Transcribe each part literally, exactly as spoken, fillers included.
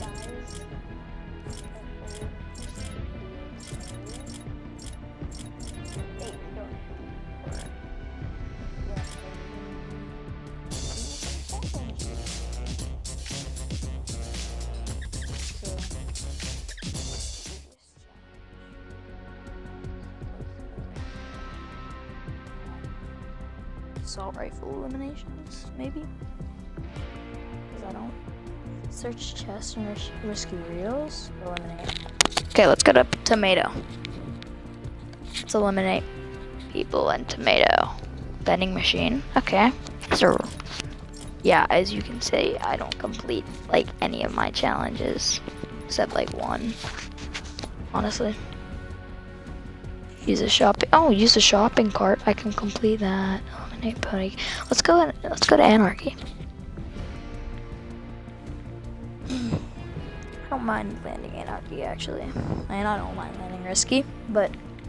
Assault rifle eliminations, maybe? Because I don't search chests and ris risky reels. Eliminate. Okay, let's go to tomato. Let's eliminate people and tomato. Vending machine. Okay. So, yeah, as you can see, I don't complete like any of my challenges except like one. Honestly. Use a shopping. Oh, use a shopping cart. I can complete that. Eliminate pony. Let's go. Let's go to anarchy. I don't mind landing anarchy actually. I mean, I don't mind landing risky, but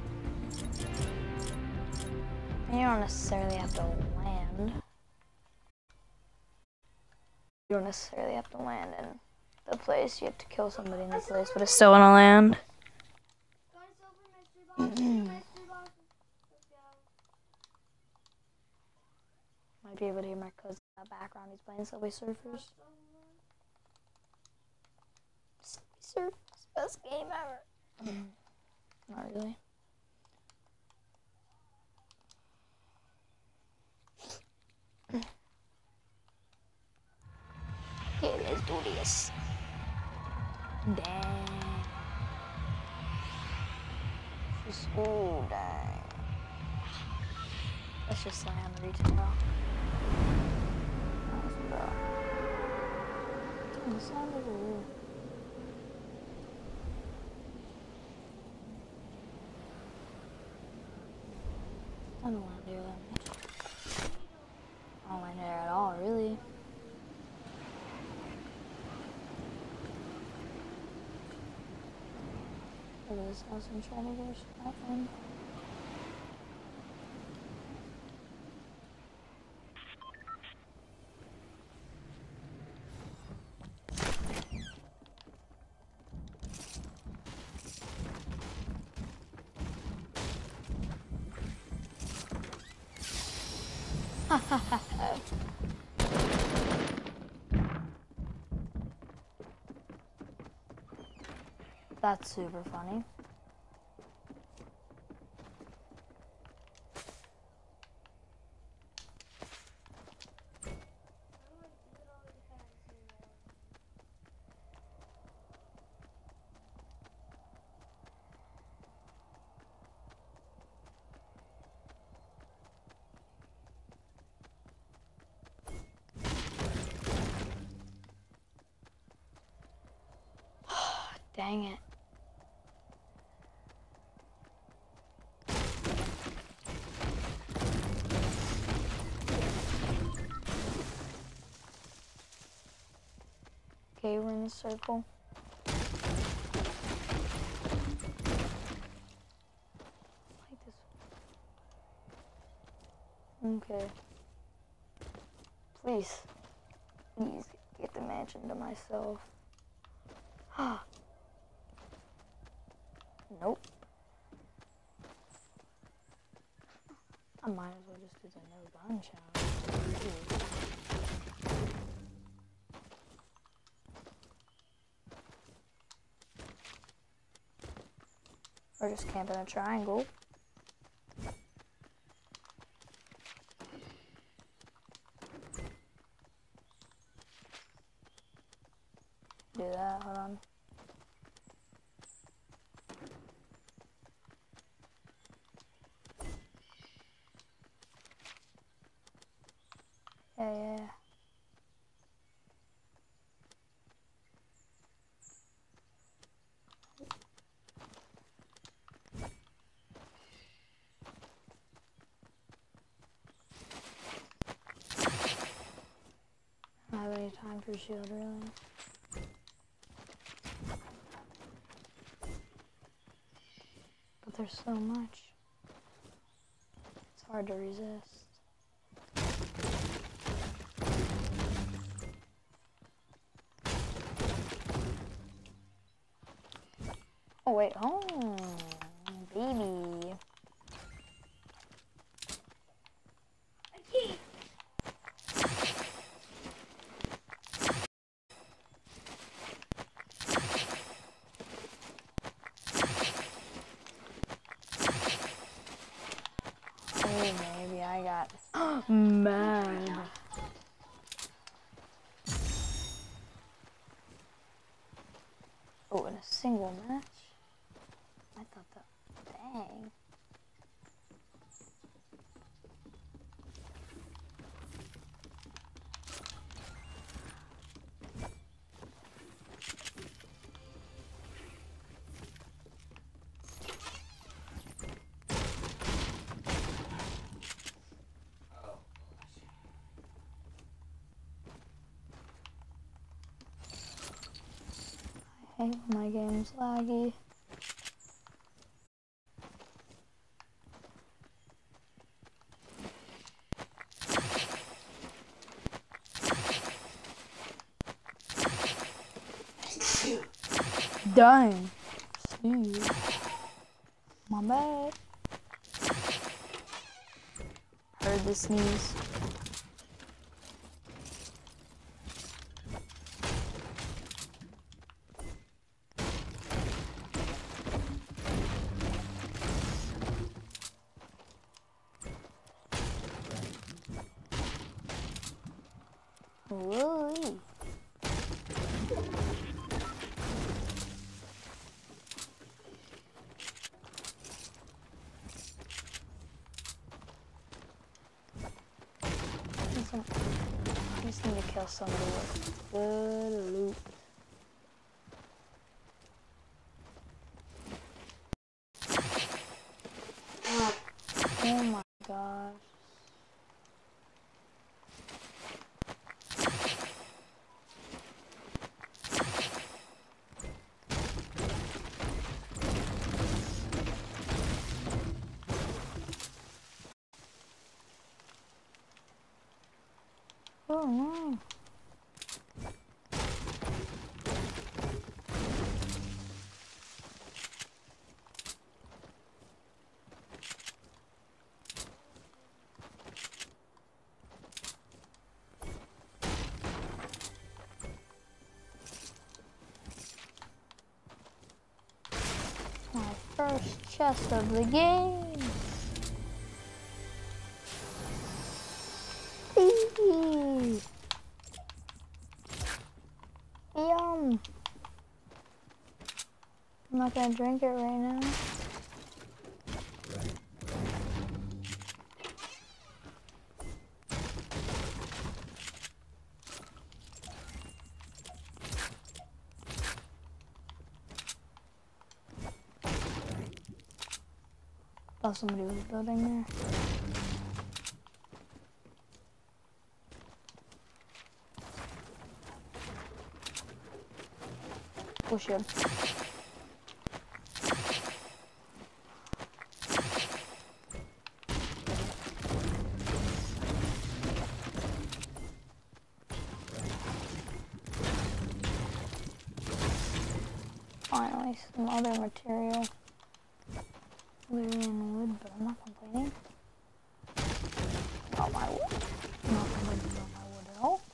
you don't necessarily have to land. You don't necessarily have to land in the place. You have to kill somebody in the place, but it's still in a land. Might be able to hear my cousin in the background. He's playing Subway Surfers. Subway Surfers, best game ever. Not really. Okay, let's do this. Dang. She's so dang. Let's just slam retail. Nice, bro. Damn, slam over here. I don't want to do that much. I don't want to at all, really. Look at this house and try to go that one. That's super funny. Dang it. Okay, we're in the circle. Like this. Okay. Please. Please get the mansion to myself. Nope. I might as well just do the no gun challenge. Or just camp in a triangle. Do that, hold on. Yeah, yeah, yeah. I don't have any time for shield, really. But there's so much. It's hard to resist. Oh wait, oh, baby. Oh, maybe I got mad. Oh, in a single match? I thought that. Dang. I hate when my game's laggy. Dang. See. My bad. Heard the sneeze. Whoa. I just need to kill somebody with good loot. Oh my gosh. Oh no. My first chest of the game. Eee. Yum. I'm not gonna drink it right now. Thought somebody was building there. Push him. Finally, some other material. We're in wood, but I'm not complaining. Not my wood. I'm not complaining about my wood at all.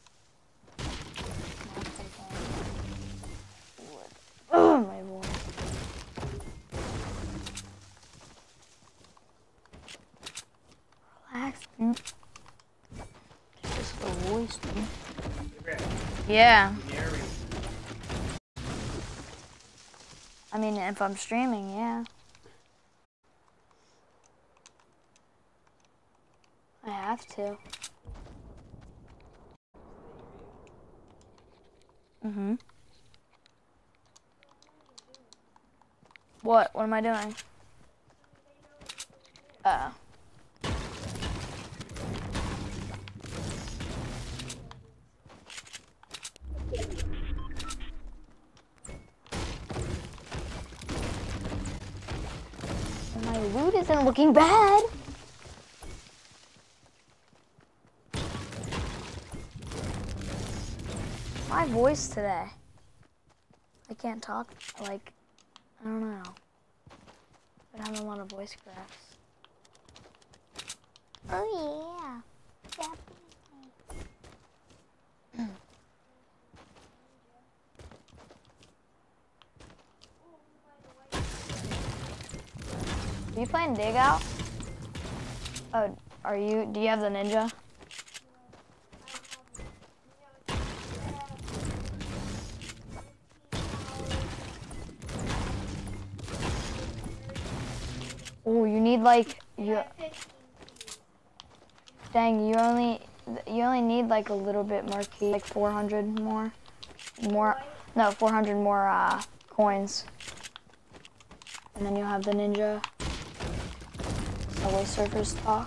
Not complaining. Wood. Oh, my boy. Relax, dude. It's just the voice, dude. Yeah. I mean, if I'm streaming, yeah. I have to. Mm-hmm. What? What am I doing? Uh. My loot isn't looking bad. My voice today. I can't talk like I don't know. But I have a lot of voice cracks. Oh yeah. Yeah. Are you playing Dig Out? Oh, are you? Do you have the ninja? Oh, you need like you. Dang, you only you only need like a little bit more key, like four hundred more, more. No, four hundred more uh, coins, and then you'll have the ninja. Subway Surfers talk.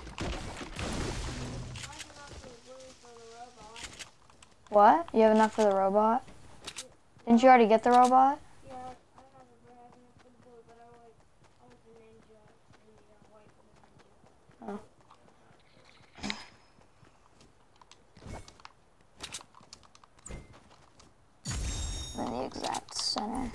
What? You have enough for the robot? Didn't you already get the robot? Yeah, I have it, but I have enough for the bullet, but I like, I want the ninja, and the uh, white for the ninja. Oh. In the exact center.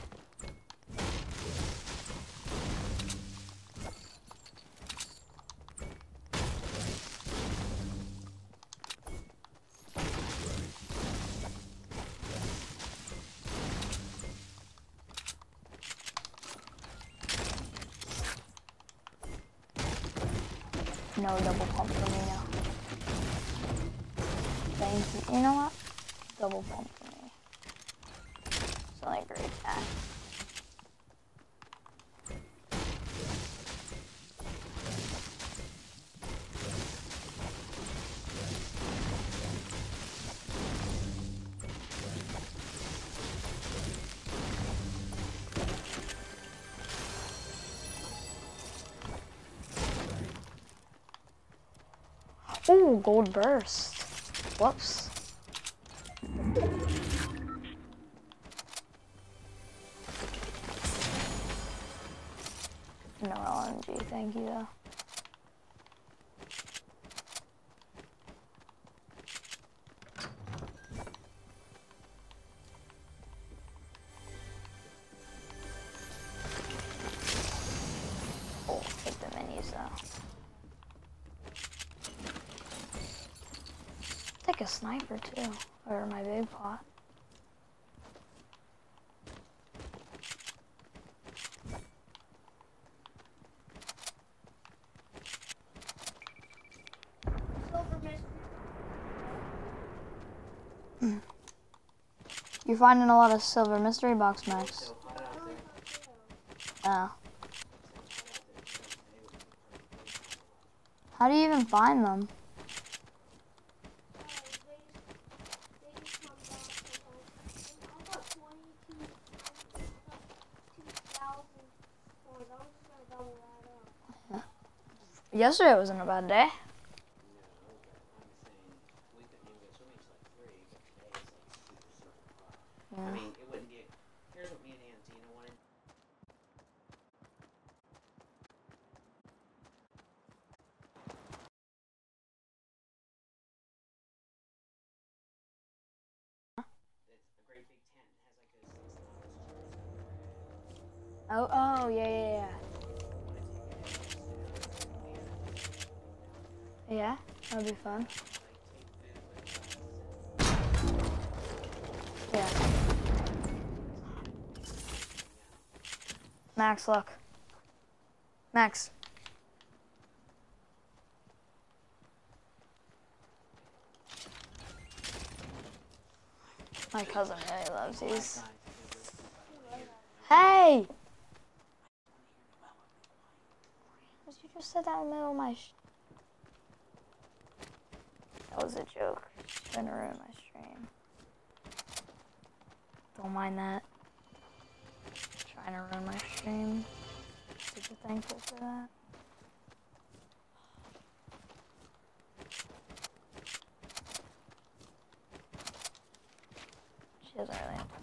No double pump for me now. Thank you. You know what? Double pump for me. It's only a great attack. Ooh, gold burst. Whoops. No L M G, thank you though. Oh, hit the minis though. Take a sniper too, or my big pot. Mm. You're finding a lot of silver mystery box, Max. Oh. How do you even find them? Yesterday wasn't a bad day. Yeah. I mean, it wouldn't get. Here's what me and Antina wanted. It's a great big tent. It has like a six dollars. Oh, oh, yeah, yeah, yeah. Yeah, that would be fun. Yeah. Max, look. Max. My cousin really loves these. Hey! Did you just sit that in the middle of my sh That was a joke. She's gonna ruin my stream. Don't mind that. Trying to ruin my stream. Super thankful for that. She doesn't really have to.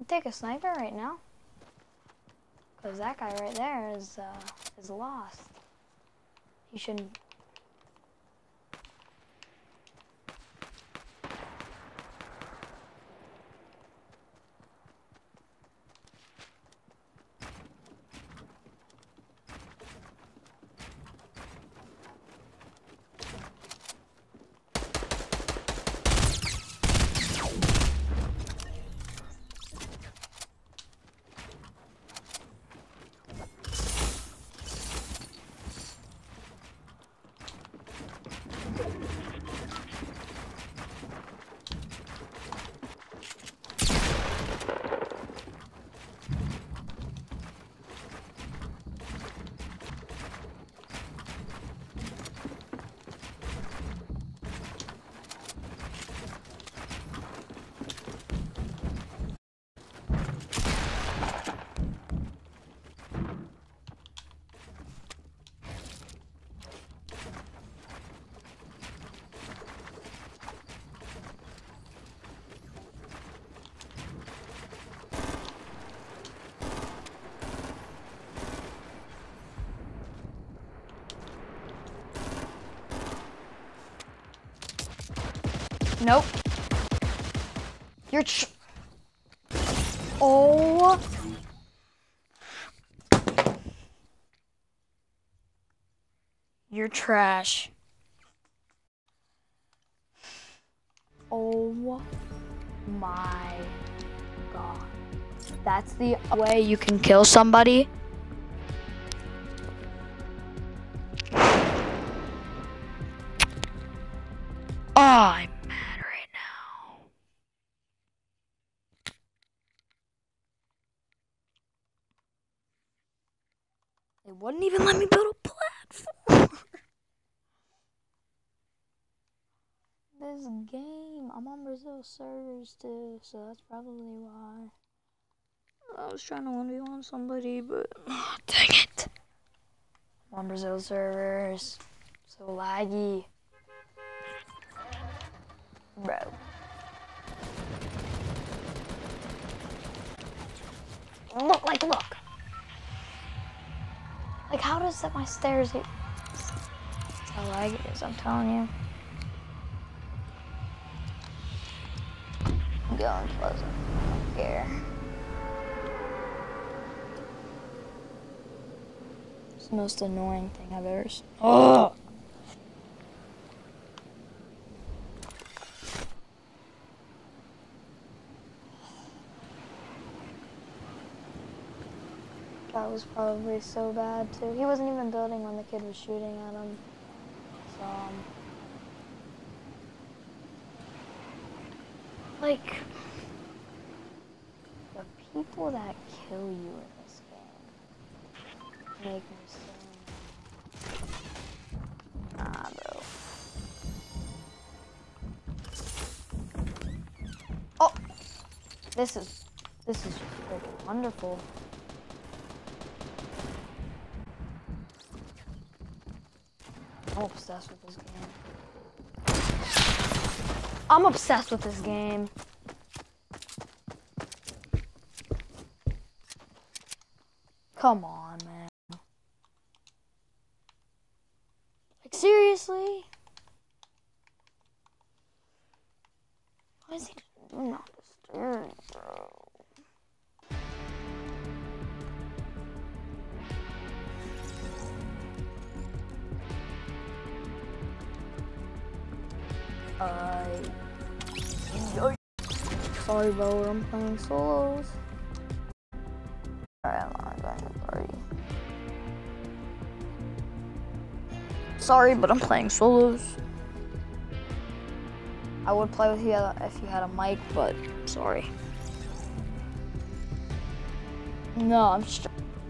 Take a sniper right now. Cause that guy right there is uh, is lost. He shouldn't. Nope. You're tr- Oh. You're trash. Oh my god. That's the way you can kill somebody? Oh, I'm mad right now. They wouldn't even let me build a platform. This game, I'm on Brazil servers too, so that's probably why. I was trying to one v one somebody, but oh, dang it. I'm on Brazil servers, so laggy. Bro. Look, like, look. Like, how does that my stairs hit? That's how laggy it is, I'm telling you. I'm going Pleasant. I don't care. It's the most annoying thing I've ever seen. Oh! That was probably so bad too. He wasn't even building when the kid was shooting at him. So, um, like, the people that kill you in this game make me so mad. Nah, bro. Oh, this is this is just freaking wonderful. I'm obsessed with this game. I'm obsessed with this game. Come on, man. Like, seriously? Why is he doing not disturb, bro? I... Sorry, bro, I'm playing solos. Alright, I'm not going to party. Sorry, but I'm playing solos. I would play with you if you had a mic, but sorry. No, I'm just...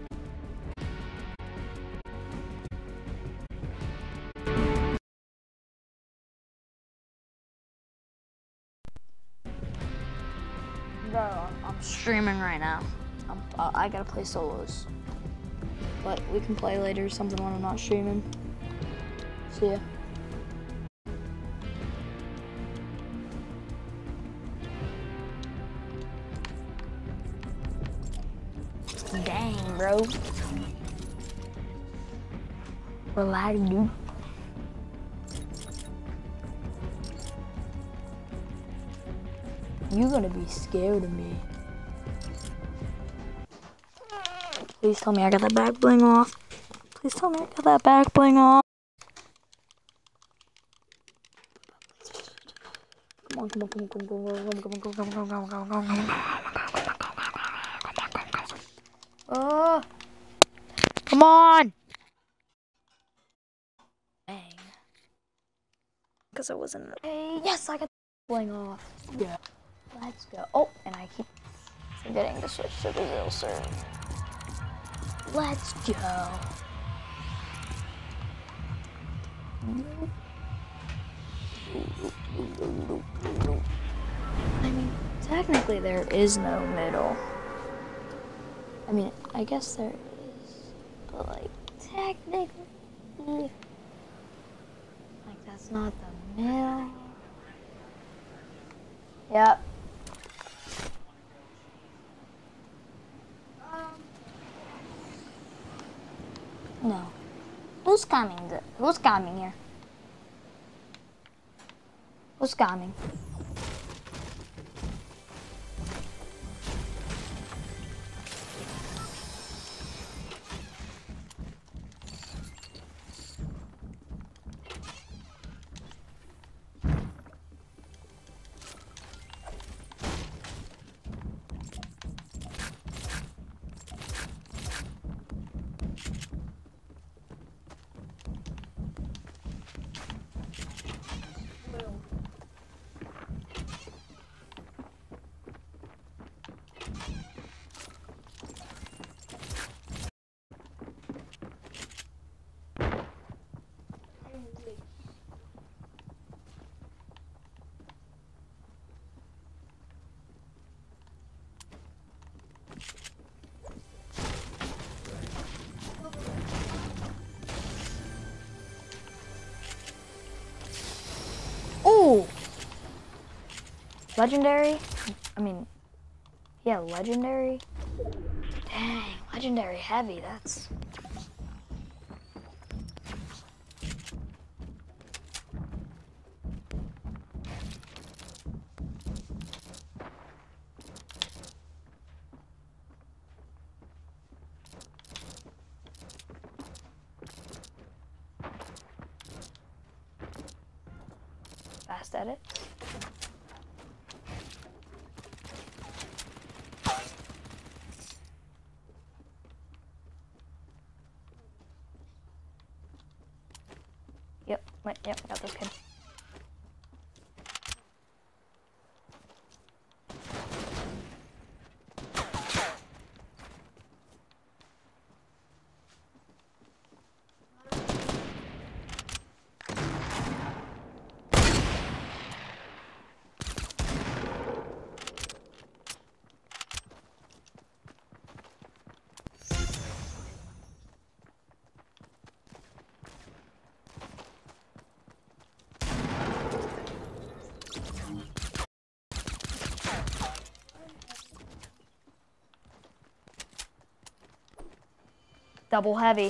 Bro, I'm streaming right now. I'm, uh, I gotta play solos. But we can play later or something when I'm not streaming. See ya. Dang, bro. Relax, dude. You're gonna be scared of me. Please tell me I got that back bling off. Please tell me I got that back bling off. Come on, come on, come on, come on, come on, come on, come on, come on, come on, come on, come on, come on, come on. Oh, come on! Dang. Because it wasn't. Hey, yes, I got the bling off. Yeah. Let's go. Oh, and I keep forgetting to switch to Brazil serve. Let's go. I mean, technically there is no middle. I mean, I guess there is, but like, technically, like, that's not the middle. Yep. No. Who's coming? Who's coming here? Who's coming? Ooh! Legendary? I mean, yeah, legendary. Dang, legendary heavy, that's... Fast edit. Yep, wait, yep, got this kid. Double heavy.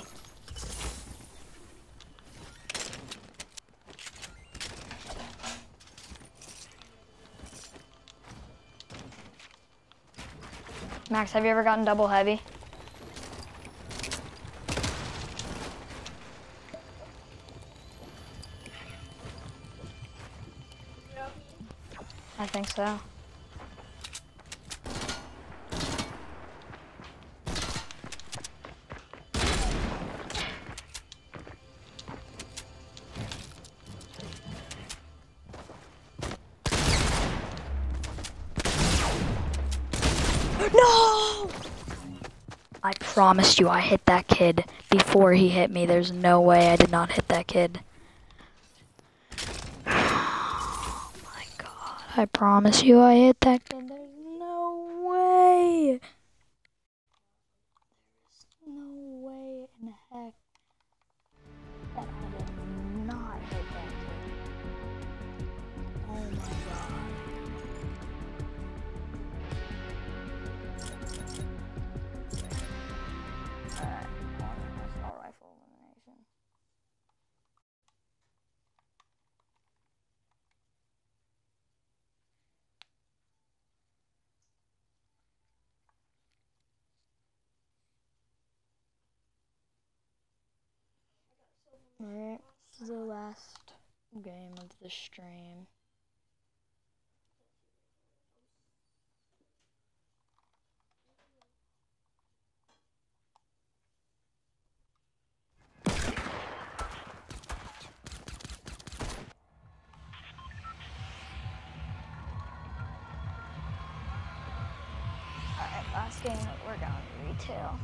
Max, have you ever gotten double heavy? I think so. No! I promised you I hit that kid before he hit me. There's no way I did not hit that kid. Oh my god. I promise you I hit that kid. There's no way. There's no way in heck that I did not hit that kid. Oh my god. Alright, this is the last game of the stream. Alright, last game that we're going retail.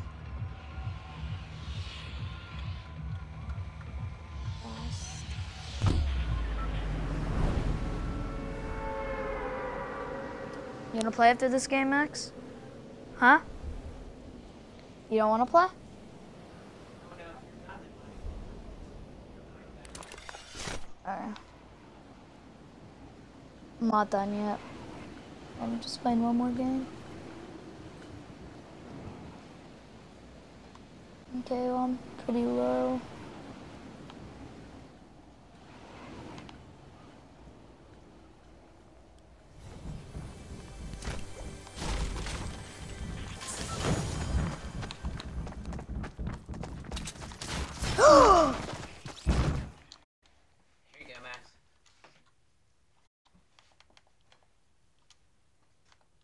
Last. You wanna play after this game, Max? Huh? You don't wanna play? Alright. I'm not done yet. I'm just playing one more game. Okay, well, I'm pretty low.